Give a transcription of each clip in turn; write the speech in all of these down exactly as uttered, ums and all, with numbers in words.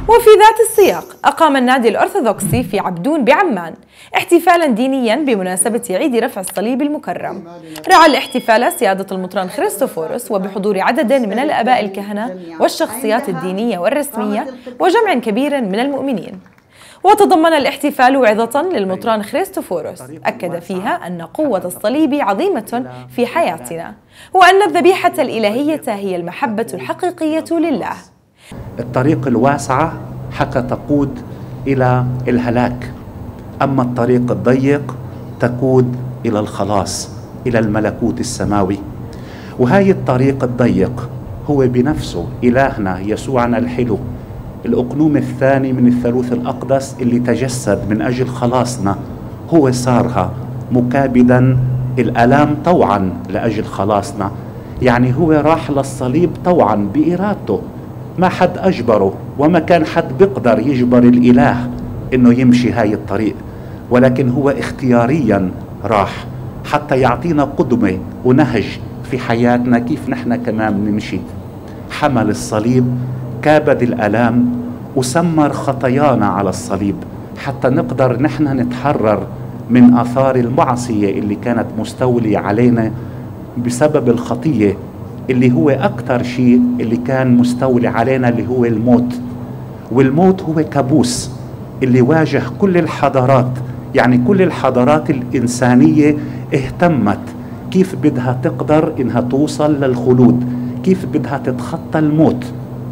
وفي ذات السياق أقام النادي الأرثوذكسي في عبدون بعمان احتفالا دينيا بمناسبة عيد رفع الصليب المكرم. رعى الاحتفال سيادة المطران خريستوفوروس وبحضور عدد من الآباء الكهنة والشخصيات الدينية والرسمية وجمع كبير من المؤمنين. وتضمن الاحتفال وعظة للمطران خريستوفوروس أكد فيها أن قوة الصليب عظيمة في حياتنا، وأن الذبيحة الإلهية هي المحبة الحقيقية لله. الطريق الواسعة حتى تقود إلى الهلاك، أما الطريق الضيق تقود إلى الخلاص، إلى الملكوت السماوي. وهاي الطريق الضيق هو بنفسه إلهنا يسوعنا الحلو، الأقنوم الثاني من الثالوث الأقدس اللي تجسد من أجل خلاصنا، هو صارها مكابدا الآلام طوعا لأجل خلاصنا. يعني هو راح للصليب طوعا بإرادته، ما حد أجبره، وما كان حد بيقدر يجبر الإله إنه يمشي هاي الطريق، ولكن هو اختياريا راح حتى يعطينا قدمة ونهج في حياتنا كيف نحن كمان نمشي. حمل الصليب، كابد الآلام، وسمر خطايانا على الصليب حتى نقدر نحن نتحرر من آثار المعصية اللي كانت مستولية علينا بسبب الخطية، اللي هو أكثر شيء اللي كان مستولي علينا اللي هو الموت. والموت هو كابوس اللي واجه كل الحضارات، يعني كل الحضارات الإنسانية اهتمت كيف بدها تقدر إنها توصل للخلود، كيف بدها تتخطى الموت.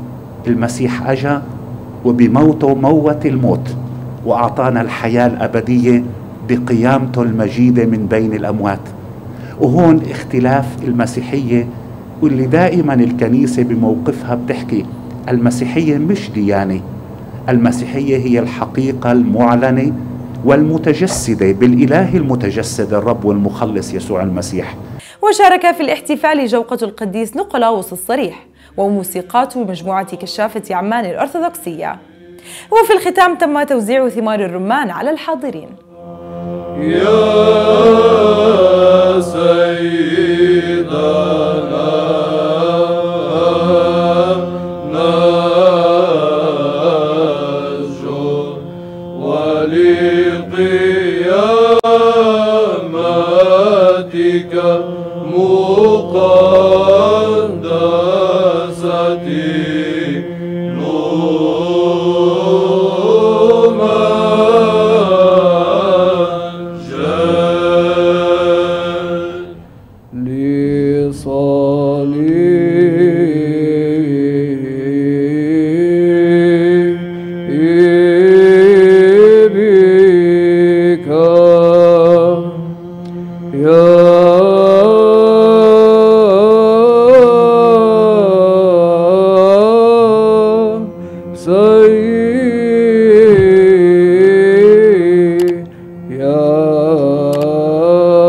المسيح أجا وبموته موت الموت وأعطانا الحياة الأبدية بقيامته المجيدة من بين الأموات. وهون اختلاف المسيحية، واللي دائما الكنيسة بموقفها بتحكي المسيحية مش ديانة، المسيحية هي الحقيقة المعلنة والمتجسدة بالإله المتجسد الرب والمخلص يسوع المسيح. وشارك في الاحتفال جوقة القديس نقلاوس الصريح وموسيقات مجموعة كشافة عمان الأرثوذكسية. وفي الختام تم توزيع ثمار الرمان على الحاضرين. يا سيدنا نرجو ولقيامتك مقدسة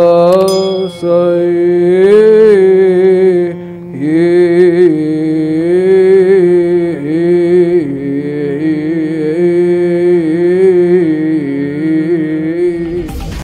Yeah.